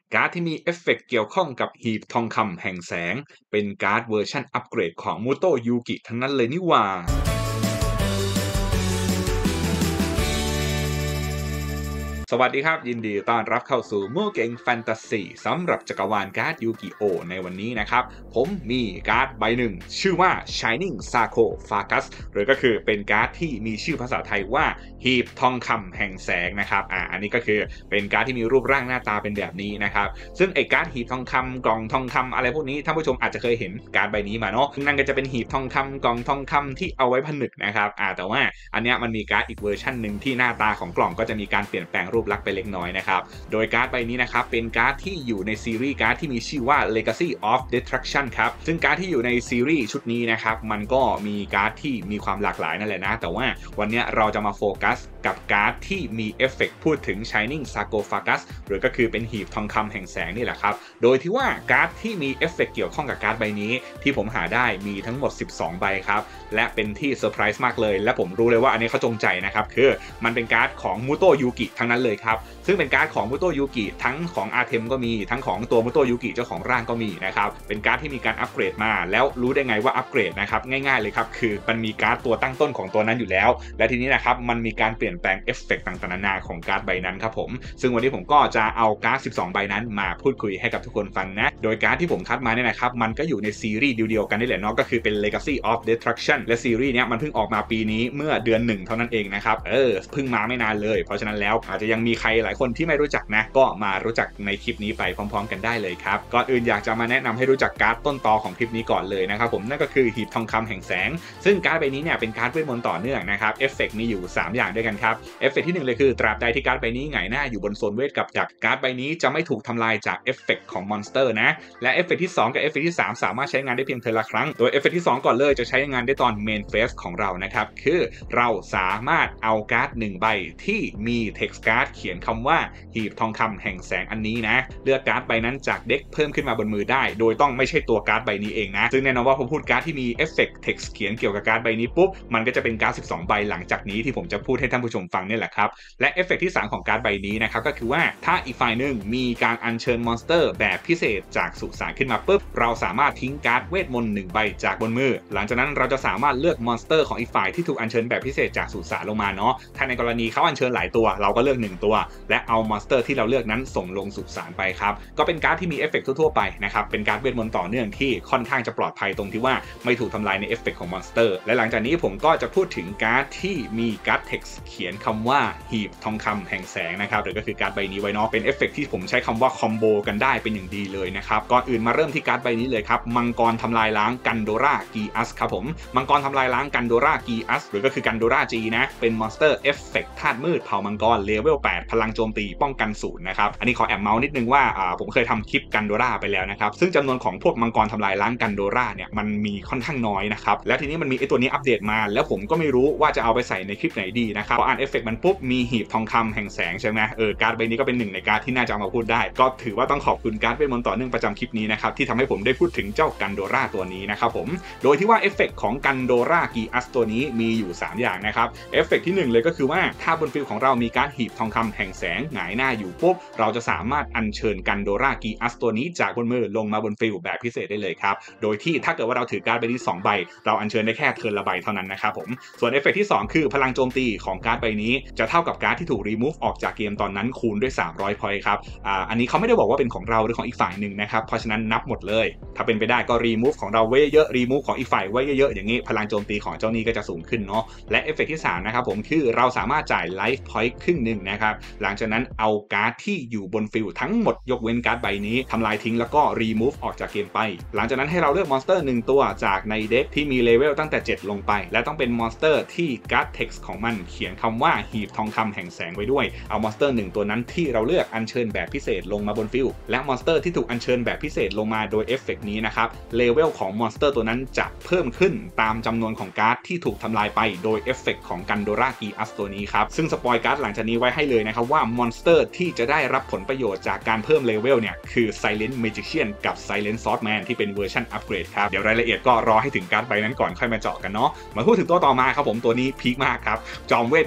การ์ดที่มีเอฟเฟกต์เกี่ยวข้องกับหีบทองคำแห่งแสงเป็นการ์ดเวอร์ชันอัปเกรดของมูโตยูกิทั้งนั้นเลยนี่หว่าสวัสดีครับยินดีต้อนรับเข้าสู่มู่เก่งแฟนตาซีสำหรับจักรวาลการ์ดยูกิโอในวันนี้นะครับผมมีการ์ดใบหนึ่งชื่อว่า Shining Sarcophagus หรือก็คือเป็นการ์ดที่มีชื่อภาษาไทยว่าหีบทองคำแห่งแสงนะครับอันนี้ก็คือเป็นการ์ดที่มีรูปร่างหน้าตาเป็นแบบนี้นะครับซึ่งไอ้การ์ดหีบทองคำกล่องทองคำอะไรพวกนี้ท่านผู้ชมอาจจะเคยเห็นการ์ดใบนี้มาเนาะนั่นก็จะเป็นหีบทองคำกล่องทองคำที่เอาไว้ผนึกนะครับแต่ว่าอันนี้มันมีการ์ดอีกเวอร์ชันหนึ่งที่หน้าตาของกล่องก็จะมีการเปลี่ยนแปลงรูปลักษณ์ไปเล็กน้อยนะครับโดยการ์ดใบนี้นะครับเป็นการ์ดที่อยู่ในซีรีส์การ์ดที่มีชื่อว่า Legacy of Destruction ครับซึ่งการ์ดที่อยู่ในซีรีส์ชุดนี้นะครับมันก็มีการ์ดที่มีความหลากหลายนั่นแหละนะแต่ว่าวันนี้เราจะมาโฟกัสกับการ์ดที่มีเอฟเฟกต์พูดถึง Shining Sarcophagus หรือก็คือเป็นหีบทองคำแห่งแสงนี่แหละครับโดยที่ว่าการ์ดที่มีเอฟเฟกต์เกี่ยวข้องกับการ์ดใบนี้ที่ผมหาได้มีทั้งหมด12ใบครับและเป็นที่เซอร์ไพรส์มากเลยและผมรู้เลยว่าอันนี้เขาจงใจนะครับคือมันเป็นการ์ดของมูโตยูกิทั้งนั้นเลยครับซึ่งเป็นการ์ดของมูโตยูกิทั้งของอาร์เทมก็มีทั้งของตัวมูโตยูกิเจ้าของร่างก็มีนะครับเป็นการ์ดที่มีการอัปเกรดมาแล้วรู้ได้ไงว่าอัปเกรดนะครับง่ายๆเลยครับคือมันมีการ์ดตัวตั้งต้นของตัวนั้นอยู่แล้วและทีนี้นะครับมันมีการเปลี่ยนแปลงเอฟเฟกต์ต่างๆนานาของการ์ดใบนั้นครับผมซึ่งวันนี้ผมก็จะเอาการ์ด12ใบนั้นมาพูดคุยให้กับทุกคนฟังนะโดยการ์ดที่ผมคัดมาเนี่ยนะครับมันก็อยู่ในซีรีส์เดียวกันนี่แหละเนาะก็คือเป็น Legacy of Destruction และซีรีส์เนี้ยมันเพิ่งออกมาปีนี้เมื่อเดือน1เท่านั้นเองนะครับเพิ่งมาไม่นานเลยเพราะฉะนั้นแล้วอาจจะยังมีใครหลายคนที่ไม่รู้จักนะก็มารู้จักในคลิปนี้ไปพร้อมๆกันได้เลยครับก่อนอื่นอยากจะมาแนะนำให้รู้จักการ์ดต้นตอของคลิปนี้ก่อนเลยนะครับผมนั่นก็คือหีบทองคำแห่งแสงซึ่งการ์ดใบนี้เนี่ยเป็นการ์ดเวทมนต์ต่อเนื่องนะครับเอฟเฟกต์มีอยู่3อย่างด้วยกันครับเอฟเฟกต์ที่1เลยคือตราบใดที่การ์ดใบนี้หงายหน้าอยู่บนโซนเวทกับดักการ์ดใบนี้จะไม่ถูกทำลายจากเอฟเฟกต์ของมอนสเตอร์นะและเอฟเฟกต์ที่2กับเอฟเฟกต์ที่3สามารถใช้งานได้เพียงเทอละครั้งโดยเอฟเฟกต์ที่2ก่อนเลยจะใช้งานได้ตอนเมนเฟสของเรานะครับคือเราสามารถเอาการ์ด1ใบที่มีเท็กซ์การ์ดเขียนคำว่าหีบทองคำแห่งแสงอันนี้นะเลือกการ์ดใบนั้นจากเด็กเพิ่มขึ้นมาบนมือได้โดยต้องไม่ใช่ตัวการ์ดใบนี้เองนะซึ่งแน่นอนว่าพอพูดการ์ดที่มีเอฟเฟกต์เท็กซ์เขียนเกี่ยวกับการ์ดใบนี้ปุ๊บมันก็จะเป็นการ์ด12ใบหลังจากนี้ที่ผมจะพูดให้ท่านผู้ชมฟังนี่แหละครับและเอฟเฟกต์ที่3ของการ์ดใบนี้นะครับก็คือว่าถ้าอีกฝ่ายหนึ่งมีการอัญเชิญมอนสเตอร์แบบพิเศษจากสุสานขึ้นมาปุ๊บเราสามารถทิ้งการ์ดเวทมนต์1ใบจากบนมือหลังจากนั้นเราจะสามารถเลือกมอนสเตอร์ของอีกฝ่ายที่ถูกอัญเชิญแบบพิเศษจากสุสานลงมาเนาะถ้าในกรณีเขาอัญเชิญหลายตัวเราก็เลือก1ตัวและเอามอนสเตอร์ที่เราเลือกนั้นส่งลงสุสานไปครับก็เป็นการ์ดที่มีเอฟเฟกต์ทั่วๆไปนะครับเป็นการ์ดเวทมนต์ต่อเนื่องที่ค่อนข้างจะปลอดภัยตรงที่ว่าไม่ถูกทำลายในเอฟเฟกต์ของมอนสเตอร์และหลังจากนี้ผมก็จะพูดถึงการ์ดที่มีการ์ดเท็กซ์เขียนคำว่าหีบทองคำแห่งแสงนะครับหรือก็คือการ์ดใบนี้ไว้เนาะเป็นเอฟเฟกต์ที่ผมใช้คำว่าคอมโบกันได้เป็นอย่างดีเลยนะครับก่อนอื่นมาเริ่มที่การ์ดใบนี้เลยครับมังกรทำลายล้างกันโดรากีอัสครับผมมังกรทำลายล้างกันโดรากีอัสหรือก็คือกันโดราจีนะเป็นมอนสเตอร์เอฟเฟกต์ธาตุมืดเผ่ามังกรเลเวล8พลังโจมตีป้องกัน0นะครับอันนี้ขอแอบเมาส์นิดนึงว่าผมเคยทำคลิปกันโดราไปแล้วนะครับซึ่งจำนวนของพวกมังกรทำลายล้างกันโดราเนี่ยมันมีค่อนข้างน้อยนะครับแล้วทีนี้มันมีไอตัวนี้อัปเดตมาแล้วผมก็ไม่รู้ว่าจะเอาไปใส่ในคลิปไหนดีนะครับพออ่านเอฟเฟกต์มันปุ๊บมีหีบทองคำแห่งแสงใช่ไหมการ์ดใบนี้ก็เป็นหนึ่งในการ์ดที่น่าจะเอามาพูดได้ก็ถือว่าต้องขอบคุณการ์ดเวทมนต์ต่อเนื่องประจำคลิปนี้นะครับที่ทำให้ผมได้พูดถึงเจ้ากันโดราตัวนี้นะครับผมโดยที่ว่าเอฟเฟกต์ของกันโดรากีอัสตัวนี้มีอยู่3อย่างนะครับเอฟเฟกต์ที่1เลยก็คือว่าถ้าบนฟิลของเรามีการ์ดหีบทองคำแห่งแสงหงายหน้าอยู่ปุ๊บเราจะสามารถอัญเชิญกันโดรากีอัสตัวนี้จากบนมือลงมาบนฟิลแบบพิเศษได้เลยครับโดยที่ถ้าเกิดว่าเราถือการ์ดใบนี้2ใบเราอัญเชิญได้แค่เทิร์นละใบเท่านั้นนะครับผมส่วนเอฟเฟกต์ที่2คือพลังโจมตีของการ์ดใบนี้จะเท่ากับการ์ดที่ถูกรีมูฟออกจากเกมตอนนั้นคูณด้วย300 พอยต์ครับอันนี้เขาไม่ได้บอกว่าเป็นของเราหรือของอีกฝ่ายหนึ่งนะครับเพราะฉะนั้นนับหมดเลยถ้าเป็นไปได้ก็รีมูฟของเราไว้เยอะรีมูฟของอีกฝ่ายไว้เยอะๆอย่างนี้พลังโจมตีของเจ้านี้ก็จะสูงขึ้นเนาะและเอฟเฟกต์ที่3นะครับผมคือเราสามารถจ่ายไลฟ์พอยต์ครึ่งนึงนะครับหลังจากนั้นเอาการ์ดที่อยู่บนฟิลทั้งหมดยกเว้นการ์ดใบนี้ทำลายทิ้งแล้วก็รีมูฟออกจากเกมไปหลังจากนั้นให้เราเลือกมอนสเตอร์1ตัวจากในเด็กที่มีเลเวลตั้งแต่7ลงไปและต้องเป็นมอนสเตอร์ที่การ์ดเท็กซ์ของมันเขียนคำว่าหีบทองคำแห่งแสงไว้ด้วยเอามอนสเตอร์1ตัวนั้นที่เราเลือกอัญเชิญแบบพิเศษลงมาบนฟิลและมอนสเตอร์ที่ถูกอัญเชิญแบบพิเศษลงมาโดยเอฟเฟกต์นี้นะครับเลเวลของมอนสเตอร์ตัวนั้นจะเพิ่มขึ้นตามจำนวนของการ์ดที่ถูกทำลายไปโดยเอฟเฟกต์ของกันโดรากีอัสตัวนี้ครับซึ่งสปอยการ์ดหลังจากนี้ไว้ให้เลยนะครับว่ามอนสเตอร์ที่จะได้รับผลประโยชน์จากการเพิ่มเลเวลเนี่ยคือ Silent Magician กับ Silent Swordsman ที่เป็นเวอร์ชันอัปเกรดครับเดี๋ยวรายละเอียดก็รอให้ถึงการ์ดใบนั้นก่อนค่อยมาเจาะกันเนาะมาพูดถึงตัวต่อมาครับผมตัวนี้พีคมากครับจอมเวท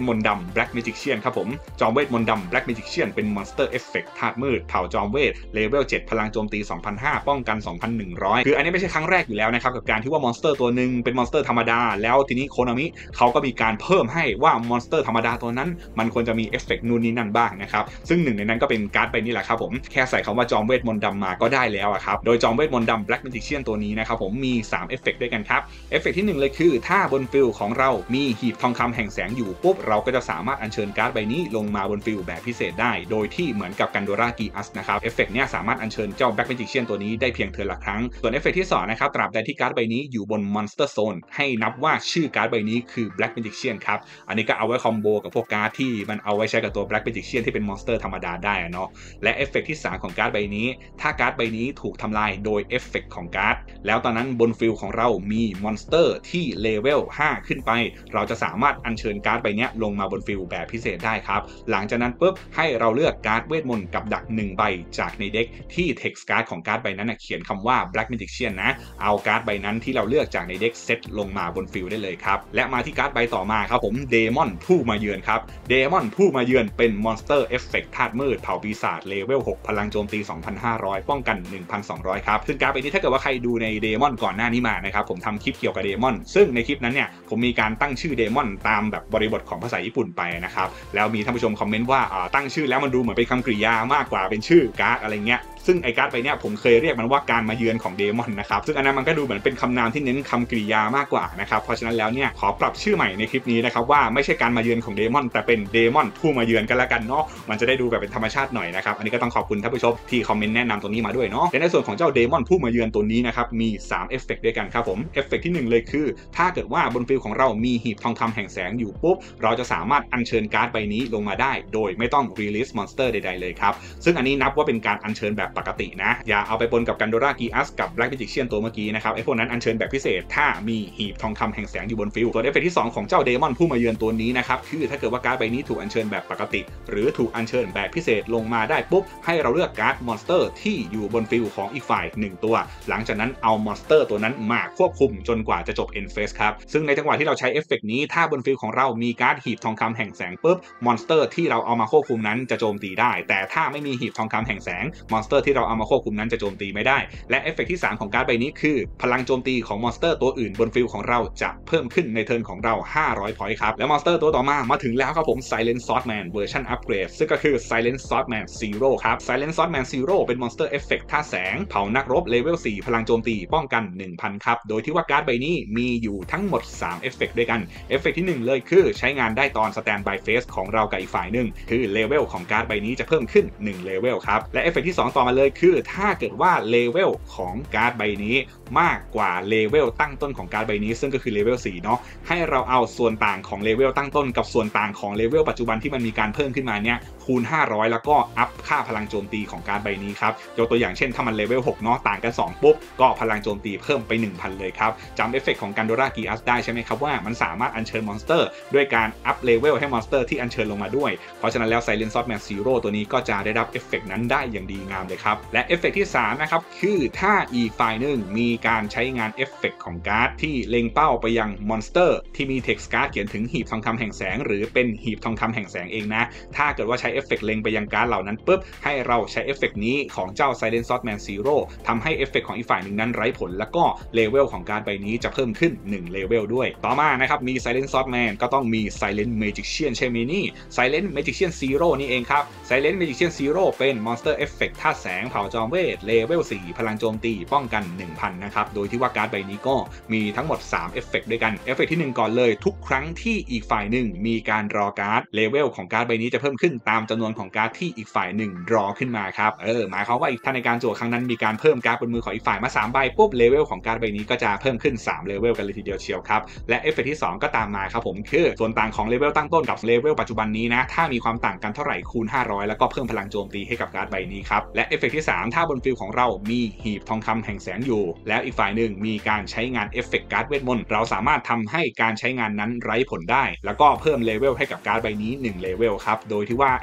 มนต์ดำ Black Magician ครับผมจอมเวทมนต์ดำ Black Magician เป็นมอนสเตอร์เอฟเฟกต์ธาตุมืดเผ่าจอมเวทเลเวล7พลังโจมตี 2,500 ป้องกัน 2,100 คืออันนี้ไม่ใช่ครั้งแรกอยู่แล้วนะครับกับการที่ว่ามอนสเตอร์ตัวหนึ่งเป็นมอนสเตอร์ธรรมดาแล้วทีนี้โคนามิเขาก็มีการเพิ่มให้ว่ามอนสเตอร์ธรรมดาตัวนั้นมันควรจะมีเอฟเฟกต์นู่นนี่นั่นบ้างนะครับซึ่งหนึ่งในนั้นก็เป็นการ์ดใบนี้แหละครับผมแค่ใส่คำว่าจอมเวทมนต์ดำมาก็ได้แล้วครับโดยจอมเวทมนต์ดำ Black Magician ตัวนี้นะครับผมมี3เอฟเฟกต์ด้วยกันครับเอฟเฟกต์ที่1เลยคือถ้าบนฟิลของเรามีหีบทองคำแห่งแสงอยู่ปุ๊บเราก็จะสามารถอัญเชิญการ์ดใบนี้ลงมาบนฟิลแบบพิเศษได้โดยที่เหมือนกับกันโดรากีอัสนะครับเอฟเฟกต์เนี้ยสามารถอัญเชิญเจ้า Black Magician ตัวนี้ได้เพียงเทิร์นละครั้งส่วนเอฟเฟกต์ที่2นะครับตราบใดที่การ์ดใบนี้อยู่บน Monster Zone ให้นับว่าชื่อการ์ดใบนี้คือ Black Magician ครับอันนี้ก็เอาไว้คอมโบกับพวกการ์ดที่มันเอาไว้ใช้กับตัว Black Magician ที่เป็นมอนสเตอร์ธรรมดาได้เนาะและเอฟเฟกต์ที่3ของการ์ดใบนี้ถ้าการ์ดใบนี้ถูกทำลายโดยเอฟเฟกต์ของการ์ดแล้วตอนนั้นบนฟิลของเรามีมอนสเตอร์ที่เลเวล5ขึ้นไปเราจะสามารถอัญเชิญการ์ดใบนี้ลงมาบนฟิลแบบพิเศษได้ครับหลังจากนั้นปุ๊บให้เราเลือกการ์ดเวทมนต์กับดัก1ใบจากในเด็กที่เท็กซ์การ์ดของการ์ดใบนั้นเขียนคำว่า Black Magician นะเอาการ์ดใบนั้นที่เราเลือกจากในเด็กเซตลงมาบนฟิลได้เลยครับและมาที่การ์ดใบต่อมาครับผมเดมอนผู้มาเยือนครับเดมอนผู้มาเยือนเป็นมอนสเตอร์เอฟเฟกต์ธาตุมืดเผ่าปีศาจเลเวล6พลังโจมตี 2,500 ป้องกัน 1,200 ครับซึ่งการ์ดใบนี้ถ้าเกิดว่าใครดูในเดมอนก่อนหน้านี้มานะครับผมทำคลิปเกี่ยวกับเดมอนซึ่งในคลิปนั้นเนี่ยผมมีการตั้งชื่อเดมอนตามแบบบริบทของภาษาญี่ปุ่นไปนะครับแล้วมีท่านผู้ชมคอมเมนต์ว่าตั้งชื่อแล้วมันดูเหมือนเป็นคำกริยามากกว่าเป็นชื่อการ์ดอะไรเงี้ยซึ่งไอการ์ดใบเนี้ยผมเคยเรียกมันว่าการมาเยือนของเดมอนนะครับซึ่งอันนั้นมันก็ดูเหมือนเป็นคำนามที่เน้นคำกริยามากกว่านะครับเพราะฉะนั้นแล้วเนี่ยขอปรับชื่อใหม่ในคลิปนี้นะครับว่าไม่ใช่การมาเยือนของเดมอนแต่เป็นเดมอนผู้มาเยือนกันละกันเนาะมันจะได้ดูแบบเป็นธรรมชาติหน่อยนะครับอันนี้ก็ต้องขอบคุณท่านผู้ชมที่คอมเมนต์แนะนำตัวนี้มาด้วยเนาะและในส่วนของเจ้าเดมอนผู้มาเยือนตัวนี้นะครับมี3เอฟเฟกต์ด้วยกันครับผมเอฟเฟกต์ที่1เลยคือถ้าเกิดว่าบนฟิลของเรามีหีบทองคำแห่งแสงอยู่ปุ๊บเราจะสามารถอัญเชิญการ์ดใบนี้ลงมาได้โดยไม่ต้องรีลิสมอนสเตอร์ใดๆเลยครับซึ่งอันนี้นับว่าเป็นการอัญเชิญแบบปกตินะอย่าเอาไปปนกับกันโดรากีอัสกับ Black Magician ตัวเมื่อกี้นะครับไอ้พวกนั้นอัญเชิญแบบพิเศษถ้ามีหีบทองคำแห่งแสงอยู่บนฟิลส่วนเอฟเฟกต์ที่2ของเจ้าเดมอนผู้มาเยือนตัวนี้นะครับคือถ้าเกิดว่าการ์ดใบนี้ถูกอัญเชิญแบบปกติหรือถูกอัญเชิญแบบพิเศษลงมาได้ปุ๊บให้เราเลือกการ์ดมอนสเตอร์ที่อยู่บนฟิลของอีกฝ่าย1ตัวหลังจากนั้นเอามอนสเตอร์ตัวนั้นมาควบคุมจนกว่าจะจบ end phase ครับซึ่งในจังหวะที่เราใช้เอฟเฟกต์นี้ถ้าบนฟิลของเรามีการ์ดหีบทองคำแห่งแสงปุ๊บมอนสเตอร์ที่เราเอามาควบคุมนั้นจะโจมตีได้แต่ถ้าไม่มีหีบทองคำแห่งแสงมอนสเตอร์ที่เราเอามาควบคุมนั้นจะโจมตีไม่ได้และเอฟเฟกต์ที่3ของการ์ดใบนี้คือพลังโจมตีของมอนสเตอร์ตัวอื่นบนฟิลของเราจะเพิ่มขึ้นในเทิร์นของเรา500 พอยต์ครับแล้วมอนสเตอร์ตัวต่อมาถึงแล้วครับผม Silent Swordman เวอร์ชันอัปเกรดซึ่งก็คือ Silent Swordman Zero ครับ Silent Swordman Zero เป็นมอนสเตอร์เอฟเฟกต์ธาตุแสงเผานักรบเลเวล4พลังโจมตีป้องกัน 1,000 ครับโดยที่ว่าการ์ดใบนี้มีอยู่ทั้งหมด3เอฟเฟกต์ด้วยกันเอฟเฟกต์ที่1เลยคือใช้งานได้ตอน Stand by Phase ของเรากับอีกฝ่ายหนึ่งคือเลเวลของการ์ดใบนี้จะเพิ่มขึ้น1เลเวลครับและเอฟเฟกต์ที่2ต่อมาเลยคือถ้าเกิดว่าเลเวลของการ์ดใบนี้มากกว่าเลเวลตั้งต้นของการ์ดใบนี้ซึ่งก็คือเลเวล4เนาะให้เราเอาส่วนต่างของเลเวลตั้งต้นกับส่วนต่างของเลเวลปัจจุบันที่มันมีการเพิ่มขึ้นมาเนี่ยคูณ500แล้วก็อัพค่าพลังโจมตีของการ์ดใบนี้ครับยกตัวอย่างเช่นถ้ามันเลเวล6เนาะต่างกัน2ปุ๊บก็พลังโจมตีเพิ่มไป 1,000 เลยครับจำเอฟเฟกต์ของกันโดรากีอัสได้ใช่ไหมครับว่ามันสามารถอัญเชิญมอนสเตอร์ด้วยการอัพเลเวลให้มอนสเตอร์ที่อัญเชิญลงมาด้วยเพราะฉะนั้นแล้ว Silent Swordman Zero ตัวนี้ก็จะได้รับเอฟเฟกต์นั้นได้อย่างดีงามเลยครับและเอฟเฟกต์ที่3นะครับคือถ้าอีกฝ่ายหนึ่งมีการใช้งานเอฟเฟกต์ของการ์ดที่เล็งเป้าไปยังมอนสเตอร์ที่มีเท็กซ์การ์ดเขียนถึงหีบทองคำแห่งแสงหรือเป็นหีบทองคำแห่งแสงเองนะถ้าเกิดว่าใช้เอฟเฟกต์เล็งไปยังการ์ดเหล่านั้นปุ๊บให้เราใช้เอฟเฟกต์นี้ของเจ้า Silent Swordman Zero ทำให้เอฟเฟกต์ของอีกฝ่ายหนึ่งนั้นไร้ผลแล้วก็เลเวลของการ์ดใบนี้จะเพิ่มขึ้น1เลเวลด้วยต่อมานะครับมี Silent Swordman ก็ต้องมี Silent Magician ใช่ไหมนี่ Silent Magician Zero นี่เองครับ Silent Magician Zero เป็นมอนสเตอร์เอฟเฟกต์ธาตุแสงเผ่าจอมเวทเลเวล4พลังโจมตีป้องกัน 1,000 นะครับโดยที่ว่าการ์ดใบนี้ก็มีทั้งหมด3เอฟเฟกต์ด้วยกันเอฟเฟกต์ที่1ก่อนเลยทุกครั้งที่อีกฝ่ายหนึ่งมีการรอการ์ดเลเวลของการ์ดใบนี้จะเพิ่มขึ้นตามจำนวนของการ์ดที่อีกฝ่ายหนึ่งรอขึ้นมาครับหมายความว่าถ้าในการจั่วครั้งนั้นมีการเพิ่มการ์ดบนมือของอีกฝ่ายมา3ใบปุ๊บเลเวลของการ์ดใบนี้ก็จะเพิ่มขึ้น3เลเวลกันเลยทีเดียวเชียวครับและเอฟเฟกต์ที่2ก็ตามมาครับผมคือส่วนต่างของเลเวลตั้งต้นกับเลเวลปัจจุบันนี้นะถ้ามีความต่างกันเท่าไหร่คูณ500แล้วก็เพิ่มพลังโจมตีให้กับการ์ดใบนี้ครับและเอฟเฟกต์ที่3ถ้าบนฟิลของเรามีหีบทองคำแห่งแสงอยู่แล้วอีกฝ่ายหนึ่งมีการใช้งานเอฟเฟกต์การ์ดเวทมนต์เราสามารถทำให้การใช้งานนั้นไร้ผลได้แล้วก็เพิ่มเลเวลให้กับการ์ดใบนี้1เลเวลครับโดยที่ว่าเอฟ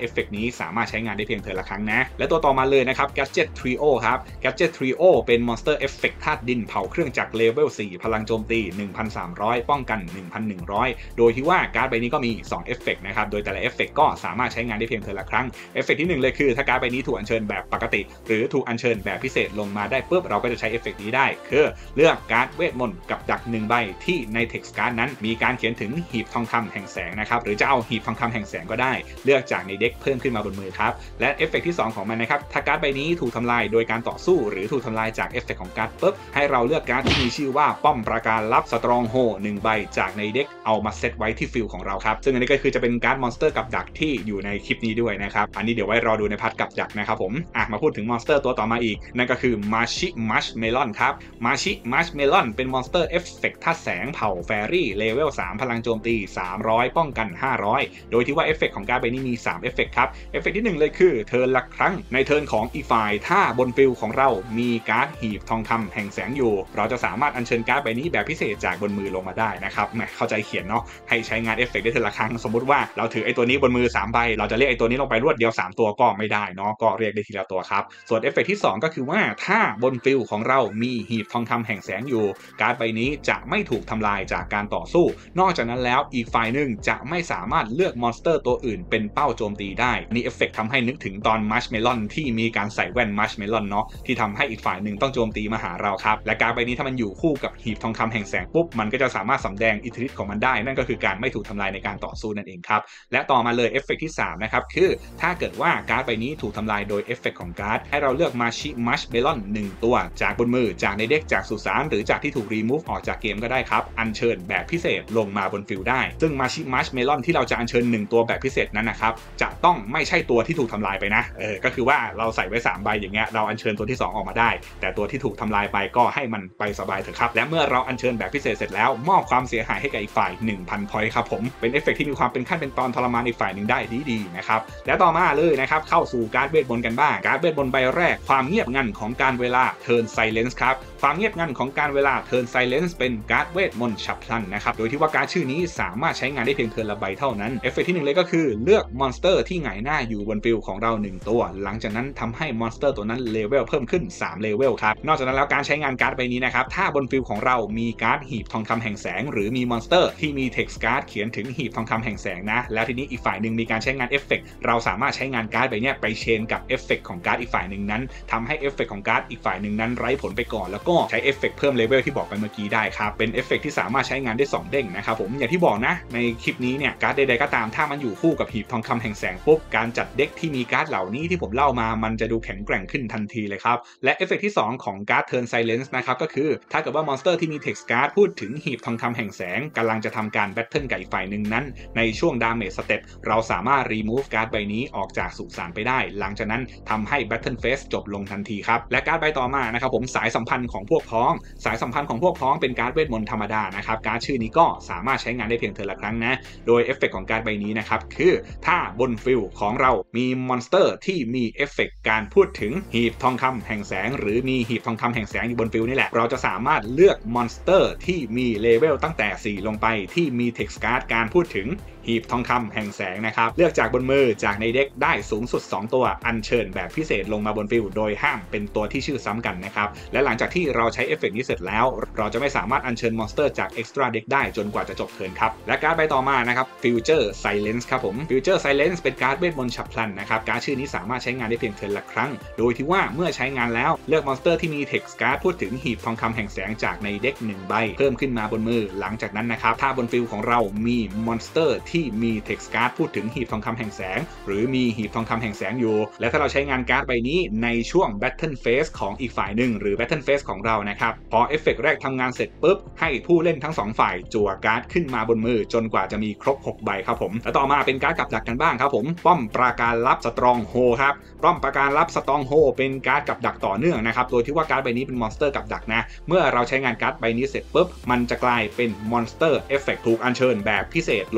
ฟเฟกต์นี้สามารถใช้งานได้เพียงเทิร์นละครั้งนะและตัวต่อมาเลยนะครับ Gadget Trio ครับ Gadget Trio เป็นมอนสเตอร์เอฟเฟกต์ธาตุดินเผาเครื่องจักรเลเวล 4 พลังโจมตี 1,300 ป้องกัน 1,100 โดยที่ว่าการ์ดใบนี้ก็มี2เอฟเฟกต์นะครับโดยแต่ละเอฟเฟกต์ก็สามารถใช้งานได้เพียงเทิร์นละครั้งเอฟเฟกต์ที่1เลยคือถ้าการ์ดใบนี้ถูกอัญเชิญแบบปกติหรือถูกอัญเชิญแบบพิเศษลงมาได้ปุ๊บเราก็จะใช้เอฟเฟกต์นี้ได้คือเลือกการ์ดเวทมนต์กับดัก1ใบที่ในเท็กซ์การ์ดนั้นมีการเขียนถึงหีบทองคำแห่งแสงนะครับหรือจะเอาหีบทองคำแห่งแสงก็ได้เลือกจากในเด็กเพิ่มขึ้นมาบนมือครับและเอฟเฟกต์ที่2ของมันนะครับถ้าการ์ดใบนี้ถูกทำลายโดยการต่อสู้หรือถูกทำลายจากเอฟเฟกต์ของการ์ดปุ๊บให้เราเลือกการ์ดที่มีชื่อว่าป้อมปราการลับสตรองโฮ1ใบจากในเด็กเอามาเซตไว้ที่ฟิลของเราครับซึ่งอันนี้ก็คือจะเป็นการ์ดมอนสเตอร์กับดักที่อยู่ในคลิปนี้ด้วยนะครับอันนี้เดี๋ยวไว้รอดูในพาร์ทกับดักนะครับผมมาพูดถึงมอนสเตอร์ตัวต่อมาอีกนั่นก็คือมาชิมัชเมลอนครับมาชิมัชเมลอนเป็นมอนสเตอร์เอฟเฟกต์ธาตุแสงเผ่าแฟรี่เลเวล 3 พลังโจมตี300ป้องกัน500โดยที่ว่าเอฟเฟกต์ของการ์ดใบนี้มี3เอฟเฟกต์ครับเอฟเฟกต์ที่1เลยคือเทิร์นละครั้งในเทิร์นของอีกฝ่ายถ้าบนฟิลของเรามีการ์ดหีบทองคำแห่งแสงอยู่เราจะสามารถอัญเชิญการ์ดใบนี้แบบพิเศษจากบนมือลงมาได้นะครับแหมเข้าใจเขียนเนาะให้ใช้งานเอฟเฟกต์ได้เทิร์นละครั้งสมมติว่าเราถือไอ้ตัวนี้บนมือ3ใบเราจะเรียกไอ้ตัวนี้ลงไปรวดเดียว3ตัวก็ไม่ได้เนาะก็เรียกได้ทีละตัวครับส่วนเอฟเฟกต์ที่2ก็คือว่าถ้าบนฟิลของเรามีหีบทองคำแห่งแสงอยู่การ์ดใบนี้จะไม่ถูกทำลายจากการต่อสู้นอกจากนั้นแล้วอีกฝ่ายหนึ่งจะไม่สามารถเลือกมอนสเตอร์ตัวอื่นเป็นเป้าโจมตีได้นี่เอฟเฟกต์ทำให้นึกถึงตอนมัชเมลอนที่มีการใส่แว่นมัชเมลอนเนาะที่ทำให้อีกฝ่ายหนึ่งต้องโจมตีมาหาเราครับและการ์ดใบนี้ถ้ามันอยู่คู่กับหีบทองคำแห่งแสงปุ๊บมันก็จะสามารถสำแดงอิทธิฤทธิ์ของมันได้นั่นก็คือการไม่ถูกทำลายในการต่อสู้นั่นเองครับและต่อมาเลยเอฟเฟกต์ที่3นะครับคือถ้าเกิดว่าการ์ดใบนี้ถูกทำลายโดยเอฟเฟกต์ของการ์ดให้เราเลือกมาชิมัชเมลอน1ตัวจากบนมือจากในเด็กจากสุสานหรือจากที่ถูกรีมูฟออกจากเกมก็ได้ครับอัญเชิญแบบพิเศษลงมาบนฟิลได้ซึ่งมาชิมัชเมลอนที่เราจะอัญเชิญ1ตัวแบบพิเศษนั้นนะครับจะต้องไม่ใช่ตัวที่ถูกทำลายไปนะก็คือว่าเราใส่ไว้3ใบอย่างเงี้ยเราอัญเชิญตัวที่2ออกมาได้แต่ตัวที่ถูกทำลายไปก็ให้มันไปสบายเถอะครับและเมื่อเราอัญเชิญแบบพิเศษเสร็จแล้วมอบความเสียหายให้กับอีกฝ่าย 1,000 พอยต์ครับผมเป็นเอฟเฟกต์ที่มีความเป็นขั้นเป็นตอนทรมานอีกฝ่ายหนึ่งได้ดีๆนะครับและต่อมาเลยนะครับเข้าสู่การ์ดเวทมนต์กันบ้างการ์ดเวทมนต์ใบแรกความเงียบงันของการเวลาเทิร์นไซเลนส์ครับความเงียบงันของการเวลาเทิร์นไซเลนส์เป็นการ์ดเวทมนต์ฉับพลันนะครับโดยที่ว่าการ์ดชื่อนี้สามารถใช้งานได้เพียงเทิร์นละใบเท่านั้นเอฟเฟกต์ที่1เลยก็คือเลือกมอนสเตอร์ที่หงายหน้าอยู่บนฟิลของเรา1ตัวหลังจากนั้นทำให้มอนสเตอร์ตัวนั้นเลเวลเพิ่มขึ้น3เลเวลครับนอกจากนั้นแล้วการใช้งานการ์ดใบนี้นะครับถ้าบนฟิลของเรามีการ์ดหีบทองคำแห่งแสงหรือมีมอนสเตอร์ที่มีเท็กซ์การ์ดเขียนถึงหีบทองคำแห่งแสงนะแล้วทีนี้อีกฝ่ายหนึ่งมีการใช้งานเอฟเฟกต์เราสามารถใช้งานการ์ดใบนี้ไปเชนกับเอฟเฟกต์ของการ์ดอีกฝ่ายหนึ่งนั้นทำให้เอฟเฟกต์ของการ์ดอีกฝ่ายหนึ่งนั้นไร้ผลไปก่อนแล้วก็ใช้เอฟเฟกต์เพิ่มเลเวลที่บอกไปเมื่อกี้ได้ครับเป็นเอฟเฟกต์ที่สามารถใช้งานได้2เด้งนะครับผมอย่างที่บอกนะในคลิปนี้เนี่ยการ์ดใดๆก็ตามถ้ามันอยู่คู่กับหีบทองคำแห่งแสงปุ๊บการจัดเด็กที่มีการ์ดเหล่านี้ที่ผมเล่ามามันจะดูแข็งแกร่งขึ้นทันทีเลยครับและเอฟเฟกต์ที่2ของการ์ดเทิร์นไซเลนส์นะครับก็คือถ้าเกิดว่ามอนสเตอร์ที่มีเท็กซ์การ์ดพูดถึงหีบทองคำแห่งแสงกำลังจะทำการแบทเทิลกับอีกฝ่ายหนึ่งนั้นในช่วงดาเมจสเต็ปเราสามารถรีมูฟการ์ดใบนี้ออกจากสุสานไปได้หลังจากนั้นทำให้แบทเทิลเฟสจบลงทันทีครับและการ์ดใบต่อมานะครับผมสายสัมพันธ์ของพวกพ้องสายสัมพันธ์ของพวกพ้องเป็นการ์ดเวทมนต์ธรรมดานะครับการ์ดชื่อนี้ก็สามารถใช้งานได้เพียงเทิร์นละครั้งนะโดยเอฟเฟกต์ของการ์ดใบนี้นะครับคือถ้าบนฟิลของเรามีมอนสเตอร์ที่มีเอฟเฟกต์การพูดถึงหีบทองคำแห่งแสงหรือมีหีบทองคำแห่งแสงอยู่บนฟิลนี่แหละเราจะสามารถเลือกมอนสเตอร์ที่มีเลเวลตั้งแต่4ลงไปที่มีเท็กซ์การ์ดการพูดถึงหีบทองคำแห่งแสงนะครับเลือกจากบนมือจากในเด็กได้สูงสุด2ตัวอัญเชิญแบบพิเศษลงมาบนฟิลโดยห้ามเป็นตัวที่ชื่อซ้ำกันนะครับและหลังจากที่เราใช้เอฟเฟกต์นี้เสร็จแล้วเราจะไม่สามารถอัญเชิญมอนสเตอร์จากเอ็กซ์ตร้าเด็กได้จนกว่าจะจบเทิร์นครับและการ์ดใบต่อมานะครับฟิวเจอร์ไซเลนส์ครับผมฟิวเจอร์ไซเลนส์เป็นการ์ดเวทมนต์ฉับพลันนะครับการ์ดชื่อนี้สามารถใช้งานได้เพียงเทิร์นละครั้งโดยที่ว่าเมื่อใช้งานแล้วเลือกมอนสเตอร์ที่มีเท็กซ์การ์ดพูดถึงหีบทองคำแห่งแสงจากในเด็ก1ใบเพิ่มขึ้นมาบนมือหลังจากนั้นนะครับถ้าบนฟิลของเรามีมอนสเตอร์ที่มีเท็กซ์การ์ดพูดถึงหีบทองคำแห่งแสงหรือมีหีบทองคำแห่งแสงอยู่และถ้าเราใช้งานการ์ดใบนี้ในช่วง Battle Phase ของอีกฝ่ายหนึ่งหรือ Battle Phase ของเรานะครับพอเอฟเฟกต์แรกทำงานเสร็จปุ๊บให้ผู้เล่นทั้ง2ฝ่ายจั่วการ์ดขึ้นมาบนมือจนกว่าจะมีครบ6ใบครับผมและต่อมาเป็นการ์ดกับดักกันบ้างครับผมป้อมปราการลับสตรองโฮครับป้อมปราการลับสตรองโฮเป็นการ์ดกับดักต่อเนื่องนะครับโดยที่ว่าการ์ดใบนี้เป็นมอนสเตอร์กับดักนะเมื่อเราใช้งานการ์ดใบนี้เสร็จปุ๊บมันจะกลายเป็นมอนสเตอร์เอฟเฟกต์ถูกอัญเชิญแบบพิเศษลงไป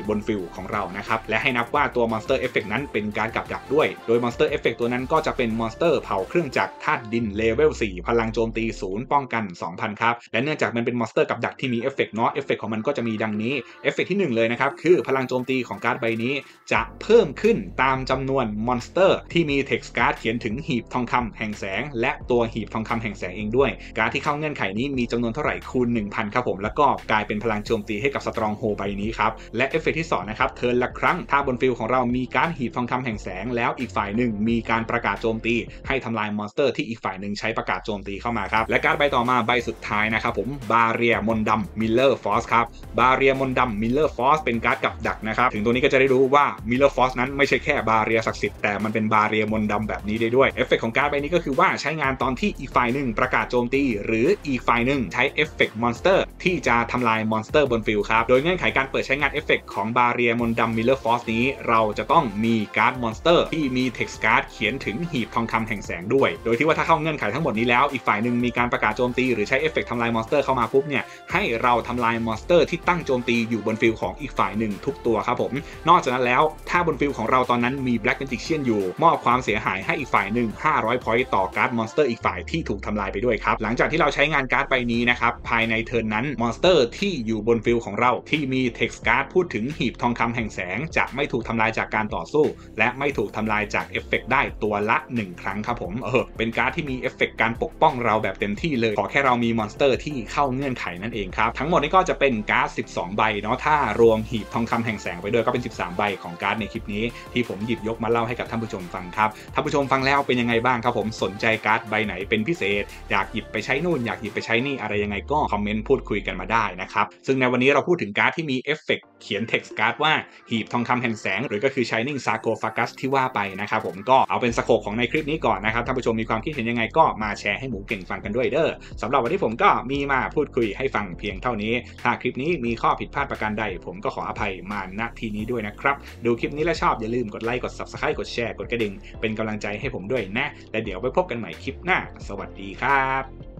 บนฟิลของเรานะครับและให้นับว่าตัว Monster Effect นั้นเป็นการกับดักด้วยโดย Monster Effect ตัวนั้นก็จะเป็นมอนสเตอร์เผาเครื่องจักรธาตุดินเลเวล4พลังโจมตี0ป้องกัน 2,000 ครับและเนื่องจากมันเป็นมอนสเตอร์กับดักที่มีเอฟเฟกต์เนาะเอฟเฟกต์ของมันก็จะมีดังนี้เอฟเฟกต์ที่1เลยนะครับคือพลังโจมตีของการ์ดใบนี้จะเพิ่มขึ้นตามจำนวนมอนสเตอร์ที่มีเท็กซ์การ์ดเขียนถึงหีบทองคำแห่งแสงและตัวหีบทองคำแห่งแสงเองด้วยการ์ดที่เข้าเงื่อนไขนี้มีจำนวนเท่าไหร่คูณ 1,000 ครับผมแล้วก็กลายเป็นพลังโจมตีให้กับสตรองโฮใบนี้ครับและเอฟเฟกต์ที่2นะครับเทิร์นละครั้งถ้าบนฟิลของเรามีการ์ดหีบทองคำแห่งแสงแล้วอีกฝ่ายหนึ่งมีการประกาศโจมตีให้ทำลายมอนสเตอร์ที่อีกฝ่ายหนึ่งใช้ประกาศโจมตีเข้ามาครับและการ์ดใบต่อมาใบสุดท้ายนะครับผมบาเรียมนต์ดำมิลเลอร์ฟอสครับบาเรียมนต์ดำมิลเลอร์ฟอสเป็นการ์ดกับดักนะครับถึงตัวนี้ก็จะได้รู้ว่ามิลเลอร์ฟอสนั้นไม่ใช่แค่บาเรียศักดิ์สิทธิ์แต่มันเป็นบาเรียมนต์ดำแบบนี้ได้ด้วยเอฟเฟกต์ของการ์ดใบนี้ก็คือว่าใช้งานตอนที่อีกฝ่ายหนึ่งประกาศโจมตีหรืออีกฝ่ายหนึ่งใช้เอฟเฟกต์มอนสเตอร์ที่จะทำลายมอนสเตอร์บนฟิลครับโดยเงื่อนไขการเปิดใช้งานเอฟเฟกต์ของบาเรียมนต์ดำมิลเลอร์ฟอสนี้เราจะต้องมีการ์ดมอนสเตอร์ที่มีเท็กซ์การ์ดเขียนถึงหีบทองคำแห่งแสงด้วยโดยที่ว่าถ้าเข้าเงื่อนไขทั้งหมดนี้แล้วอีกฝ่ายหนึ่งมีการประกาศโจมตีหรือใช้เอฟเฟกต์ทำลายมอนสเตอร์เข้ามาปุ๊บเนี่ยให้เราทำลายมอนสเตอร์ที่ตั้งโจมตีอยู่บนฟิลของอีกฝ่ายหนึ่งทุกตัวครับผมนอกจากนั้นแล้วถ้าบนฟิลของเราตอนนั้นมี Black Magician อยู่มอบความเสียหายให้อีกฝ่ายหนึ่ง500 พอยต์ต่อการ์ดมอนสเตอร์อีกฝ่ายที่ถูกทำลายไปด้วยครับหลังจากที่เราใช้งานการ์ดใบนี้นะครับภายในเทิร์นนั้นมอนสเตอร์ที่อยู่บนฟิลของเราที่มีเท็กซ์การ์ดพูดถึงหีบทองคำแห่งแสงจะไม่ถูกทำลายจากการต่อสู้และไม่ถูกทำลายจากเอฟเฟกต์ได้ตัวละ1ครั้งครับผมเป็นการ์ดที่มีเอฟเฟกต์การปกป้องเราแบบเต็มที่เลยขอแค่เรามีมอนสเตอร์ที่เข้าเงื่อนไขนั่นเองครับทั้งหมดนี้ก็จะเป็นการ์ด12ใบเนาะถ้ารวมหีบทองคำแห่งแสงไปด้วยก็เป็น13ใบของการ์ดในคลิปนี้ที่ผมหยิบยกมาเล่าให้กับท่านผู้ชมฟังครับท่านผู้ชมฟังแล้วเป็นยังไงบ้างครับผมสนใจการ์ดใบไหนเป็นพิเศษอยากหยิบไปใช้นู่นอยากหยิบไปใช้นี่อะไรยังไงก็คอมเมนต์พูดคุยกันมาได้นะครับซึ่งในวันนี้เราพูดถึงการ์ดที่มีเอฟเฟกต์เขียนเท็กซ์การ์ดว่าหีบทองคำแห่งแสงหรือก็คือ Shining Sarcophagus ที่ว่าไปนะครับผมก็เอาเป็นสโคปของในคลิปนี้ก่อนนะครับท่านผู้ชมมีความคิดเห็นยังไงก็มาแชร์ให้หมูเก่งฟังกันด้วยเด้อสำหรับวันนี้ผมก็มีมาพูดคุยให้ฟังเพียงเท่านี้ถ้าคลิปนี้มีข้อผิดพลาดประการใดผมก็ขออภัยมาณที่นี้ด้วยนะครับดูคลิปนี้แล้วชอบอย่าลืมกดไลค์กด Subscribe กดแชร์กดกระดิ่งเป็นกำลังใจให้ผมด้วยนะและเดี๋ยวไปพบกันใหม่คลิปหน้าสวัสดีครับ